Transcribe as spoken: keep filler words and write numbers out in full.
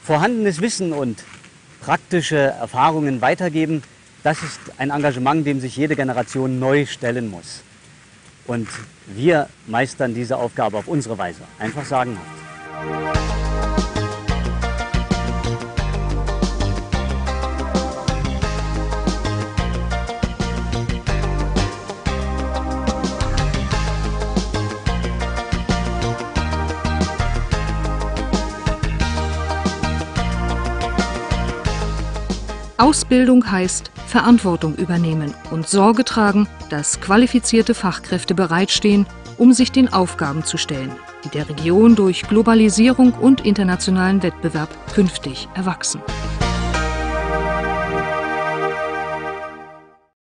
Vorhandenes Wissen und praktische Erfahrungen weitergeben, das ist ein Engagement, dem sich jede Generation neu stellen muss. Und wir meistern diese Aufgabe auf unsere Weise, einfach sagenhaft. Ausbildung heißt Verantwortung übernehmen und Sorge tragen, dass qualifizierte Fachkräfte bereitstehen, um sich den Aufgaben zu stellen, die der Region durch Globalisierung und internationalen Wettbewerb künftig erwachsen.